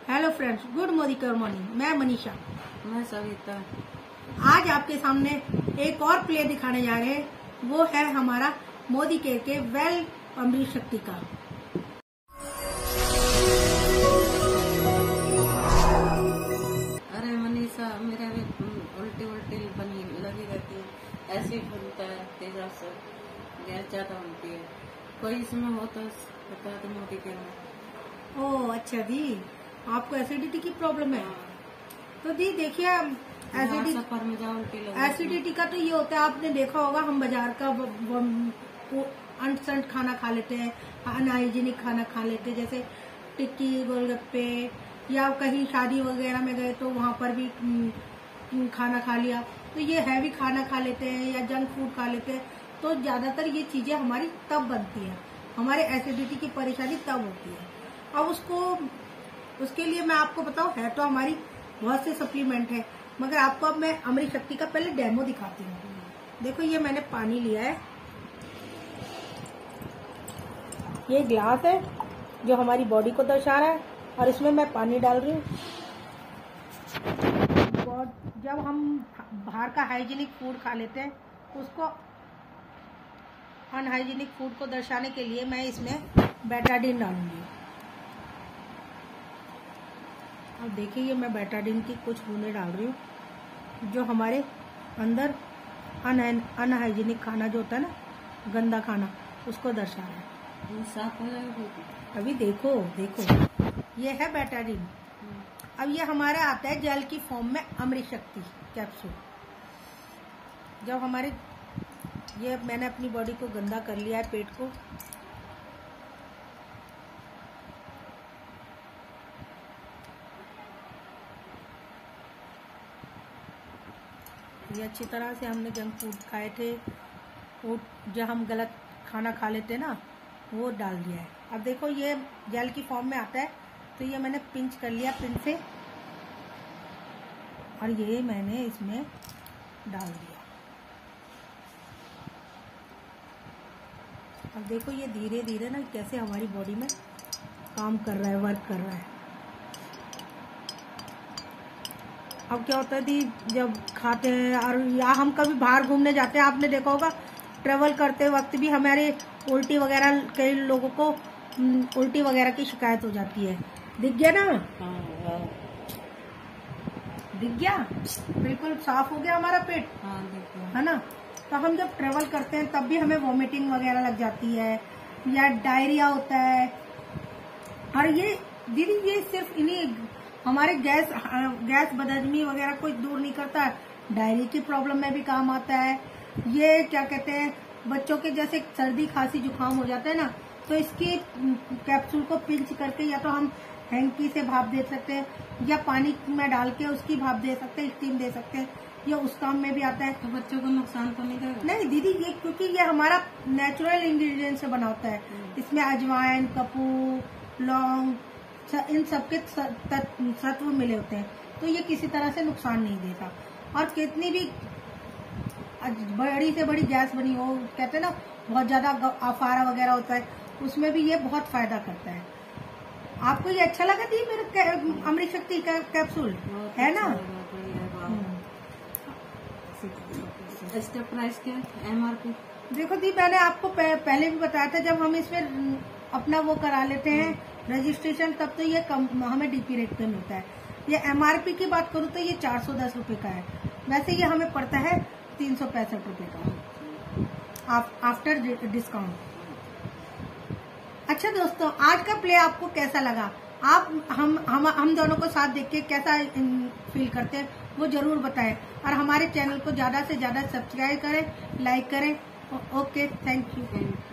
Hello friends, good morning. मैं मनीषा। मैं सविता। आज आपके सामने एक और प्ले दिखाने जा रहे हैं। वो है हमारा मोदी केयर के वेल अमृत शक्ति का। अरे मनीषा, मेरा भी उल्टी बनी लगी रहती है, ऐसे बनता है, तेजा से गैस ज्यादा बनती है। कोई इसमें हो तो बता दो मोदी केयर में। ओह अच्छा दी, आपको एसिडिटी की प्रॉब्लम है? तो दी देखिए, सफर में जाओ उल्टी लगी। एसिडिटी का तो ये होता है, आपने देखा होगा हम बाजार का अनसंट खाना खा लेते हैं, अनहाइजीनिक खाना खा लेते हैं, जैसे टिक्की, गोलगप्पे, या कहीं शादी वगैरह में गए तो वहां पर भी खाना खा लिया, तो ये हैवी खाना खा लेते हैं या जंक फूड खा लेते हैं। तो ज्यादातर ये चीजें हमारी तब बनती है, हमारे एसिडिटी की परेशानी तब होती है। अब उसके लिए मैं आपको बताऊं, है तो हमारी बहुत से सप्लीमेंट है, मगर आपको अब मैं अमृत शक्ति का पहले डेमो दिखाती हूँ। देखो, ये मैंने पानी लिया है, ये ग्लास है जो हमारी बॉडी को दर्शा रहा है, और इसमें मैं पानी डाल रही हूँ। जब हम बाहर का हाइजीनिक फूड खा लेते हैं, उसको अनहाइजीनिक फूड को दर्शाने के लिए मैं इसमें बेटाडीन डालूंगी। अब देखिए, ये मैं बेटाडीन की कुछ बूंदें डाल रही हूँ, जो हमारे अंदर अनहाइजीनिक खाना जो होता है ना, गंदा खाना, उसको दर्शा रहा है। साफ हो जाएगा। अभी देखो, ये है बेटाडीन। अब ये हमारा आता है जेल की फॉर्म में अमृत शक्ति कैप्सूल। जब हमारे ये मैंने अपनी बॉडी को गंदा कर लिया है, पेट को, ये अच्छी तरह से हमने जंक फूड खाए थे, वो जो हम गलत खाना खा लेते ना, वो डाल दिया है। अब देखो, ये जेल की फॉर्म में आता है, तो ये मैंने पिंच कर लिया पिन से, और ये मैंने इसमें डाल दिया। अब देखो, ये धीरे धीरे ना कैसे हमारी बॉडी में काम कर रहा है, वर्क कर रहा है। अब क्या होता है दी, जब खाते हैं और या हम कभी बाहर घूमने जाते हैं, आपने देखा होगा ट्रेवल करते वक्त भी हमारे उल्टी वगैरह, कई लोगों को उल्टी वगैरह की शिकायत हो जाती है। दिख गया ना? दिख गया, बिल्कुल साफ हो गया हमारा पेट। हाँ, है ना? तो हम जब ट्रेवल करते हैं तब भी हमें वॉमिटिंग वगैरह लग जाती है, या डायरिया होता है। और ये दीदी, ये सिर्फ इन्हीं हमारे गैस बदहजमी वगैरह कोई दूर नहीं करता है, डायरिया की प्रॉब्लम में भी काम आता है। ये क्या कहते हैं, बच्चों के जैसे सर्दी खांसी जुकाम हो जाता है ना, तो इसकी कैप्सूल को पिंच करके या तो हम हैंकी से भाप दे सकते हैं, या पानी में डाल के उसकी भाप दे सकते हैं, स्टीम दे सकते हैं, या उस काम में भी आता है। तो बच्चों को नुकसान तो नहीं करेगा? नहीं दीदी, ये क्योंकि ये हमारा नेचुरल इंग्रेडिएंट से बना होता है। इसमें अजवाइन, कपूर, लौंग, इन सबके तत्व मिले होते हैं, तो ये किसी तरह से नुकसान नहीं देता। और कितनी भी बड़ी से बड़ी गैस बनी हो, कहते हैं ना बहुत ज्यादा अफारा वगैरह होता है, उसमें भी ये बहुत फायदा करता है। आपको ये अच्छा लगा थी मेरा अमृत शक्ति का कैप्सूल, है ना? इसका प्राइस क्या है, MRP? देखो दी, मैंने आपको पहले भी बताया था, जब हम इसमें अपना वो करा लेते हैं रजिस्ट्रेशन, तब तो ये कम हमें DP रेट पे मिलता है। ये MRP की बात करूँ तो ये 410 रुपए का है। वैसे ये हमें पड़ता है 365 रुपए का आफ्टर डिस्काउंट। अच्छा दोस्तों, आज का प्ले आपको कैसा लगा? आप हम दोनों को साथ देख के कैसा फील करते हैं, वो जरूर बताएं, और हमारे चैनल को ज्यादा से ज्यादा सब्सक्राइब करें, लाइक करें। Okay, thank you.